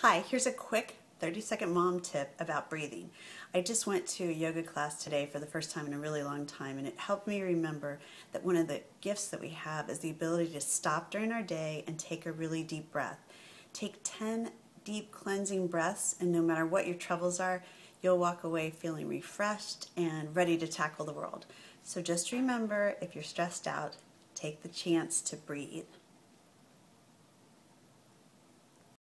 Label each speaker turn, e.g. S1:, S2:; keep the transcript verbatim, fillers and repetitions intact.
S1: Hi, here's a quick thirty second mom tip about breathing. I just went to a yoga class today for the first time in a really long time, and it helped me remember that one of the gifts that we have is the ability to stop during our day and take a really deep breath. Take ten deep cleansing breaths, and no matter what your troubles are, you'll walk away feeling refreshed and ready to tackle the world. So just remember, if you're stressed out, take the chance to breathe.